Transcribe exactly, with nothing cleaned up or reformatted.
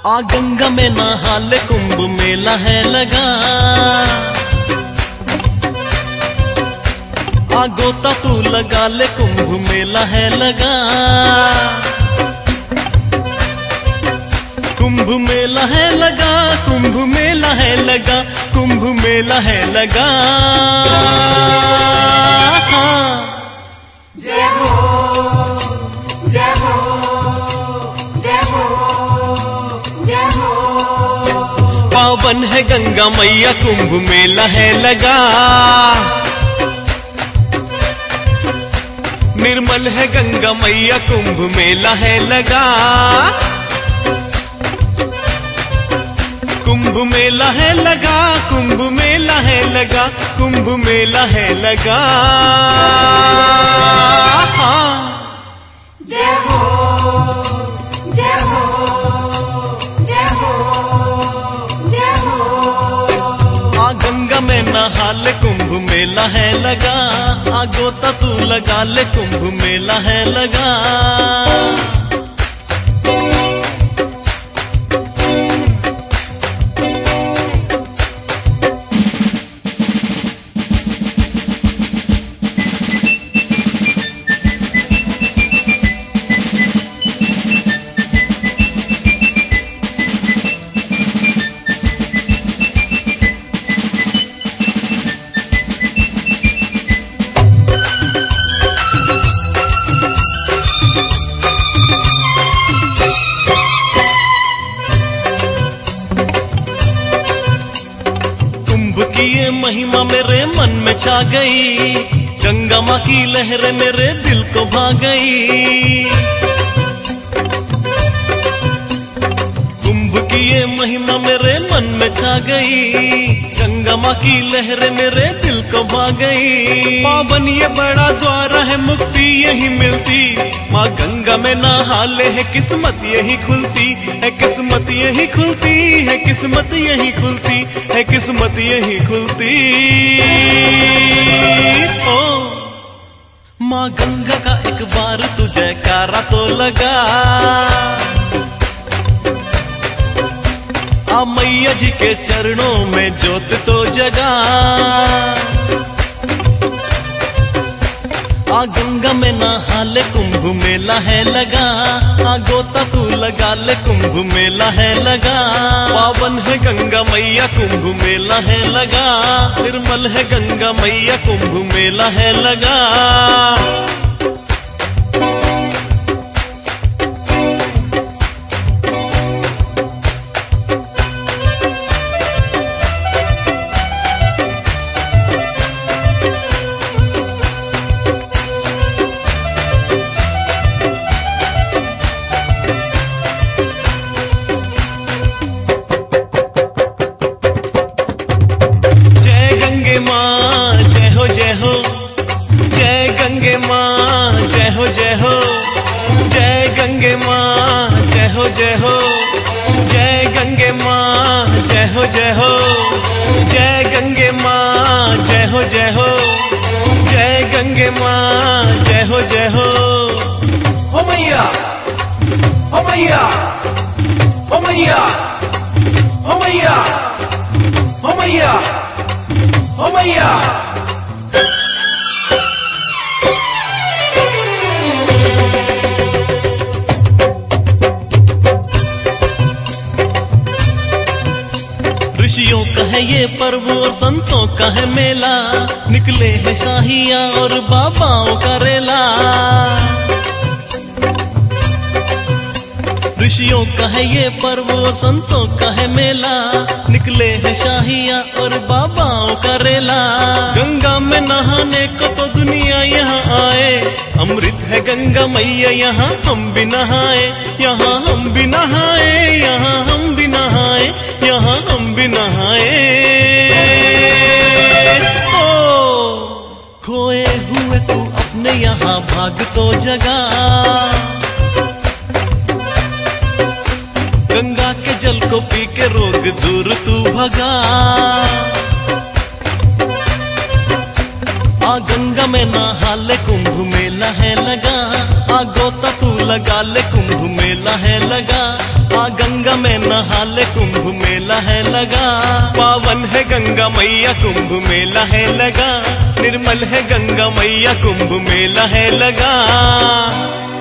आ गंगा में नहा ले कुंभ मेला है लगा, आ गोता तू लगा ले कुंभ मेला है लगा। कुंभ मेला है लगा, कुंभ मेला है लगा, कुंभ मेला है लगा। जय हो जय हो जय हो जय हो। पावन है गंगा मैया कुंभ मेला है लगा, निर्मल है गंगा मैया कुंभ मेला है लगा। कुंभ मेला है लगा, कुंभ मेला है लगा, कुंभ मेला है लगा। जय हो जय हो जय हो जय हो। आ गंगा में नहा ले कुंभ मेला है लगा, आ गोता तू लगा ले कुंभ मेला है लगा। ये महिमा मेरे मन में छा गई, गंगा माँ की लहरें मेरे दिल को भा गई। कुंभ की ये महिमा मेरे मन में छा गई, गंगा माँ की लहरें मेरे दिल को भा गई। पावन ये बड़ा द्वार है मुक्ति यही मिलती, माँ गंगा में नहा ले है किस्मत यही खुलती है, किस्मत यही खुलती है, किस्मत यही खुलती है, किस्मत यही खुलती। ओ माँ गंगा का एक बार तू जयकारा तो लगा, आ मैया जी के चरणों में ज्योत तो जगा। आ गंगा में नहा ले कुंभ मेला है लगा, आ गोता तू लगा ले कुंभ मेला है लगा। पावन है गंगा मैया कुंभ मेला है लगा, निर्मल है गंगा मैया कुंभ मेला है लगा। गंगे माँ जय हो जय हो, जय गंगे माँ जय हो जय हो, जय गंगे माँ जय हो जय हो, जय गंगे माँ जय हो जय हो, जय गंगे माँ जय हो जय हो। ओ मैया ओ मैया ओ मैया ओ मैया ओ मैया ओ मैया। ऋषियों का है ये पर्व और संतों का है मेला, निकले हैं शाहिया और बाबाओं का रेला। ऋषियों का है ये पर्व और संतों का है मेला, निकले हैं शाहिया और बाबाओं का रेला। गंगा में नहाने को तो दुनिया यहाँ आए, अमृत है गंगा मैया यहाँ हम भी नहाए, यहाँ हम भी नहाए, यहाँ हम भी नहाए, यहाँ हम भी नहाए। ओ खोए हुए तू अपने यहाँ भाग तो जगा, गंगा के जल को पी के रोग दूर तू भगा। आ गंगा में नहा ले कुंभ मेला है लगा, आ गोता तू लगा ले, कुंभ मेला है लगा। आ गंगा में नहा ले, कुंभ मेला है लगा। पावन है गंगा मैया, कुंभ मेला है लगा। निर्मल है गंगा मैया, कुंभ मेला है लगा।